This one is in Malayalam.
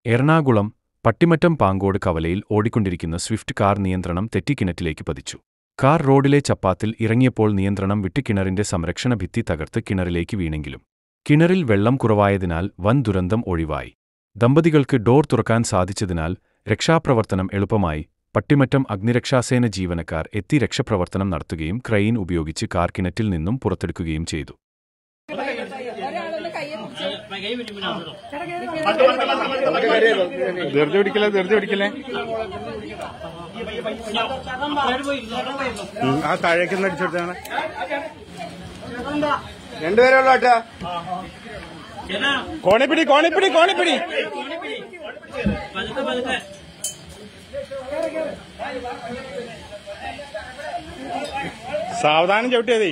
എറണാകുളം പട്ടിമറ്റം പാങ്കോട് കവലയിൽ ഓടിക്കൊണ്ടിരിക്കുന്ന സ്വിഫ്റ്റ് കാർ നിയന്ത്രണം തെറ്റി കിണറ്റിലേക്ക് പതിച്ചു. കാർ റോഡിലെ ചപ്പാത്തിൽ ഇറങ്ങിയപ്പോൾ നിയന്ത്രണം വിട്ട് കിണറിന്റെ സംരക്ഷണ ഭിത്തി തകർത്ത് കിണറിലേക്ക് വീണെങ്കിലും കിണറിൽ വെള്ളം കുറവായതിനാൽ വൻ ദുരന്തം ഒഴിവായി. ദമ്പതികൾക്ക് ഡോർ തുറക്കാൻ സാധിച്ചതിനാൽ രക്ഷാപ്രവർത്തനം എളുപ്പമായി. പട്ടിമറ്റം അഗ്നിരക്ഷാസേന ജീവനക്കാർ എത്തി രക്ഷാപ്രവർത്തനം നടത്തുകയും ക്രെയിൻ ഉപയോഗിച്ച് കാർ കിണറ്റിൽ നിന്നും പുറത്തെടുക്കുകയും ചെയ്തു. ആ താഴേക്ക് അടിച്ചെടുത്താണ് രണ്ടുപേരുള്ള ആട്ടാ. കോണിപ്പിടി കോണിപ്പിടി കോണിപ്പിടി സാവധാനം ചവിട്ടിയതി.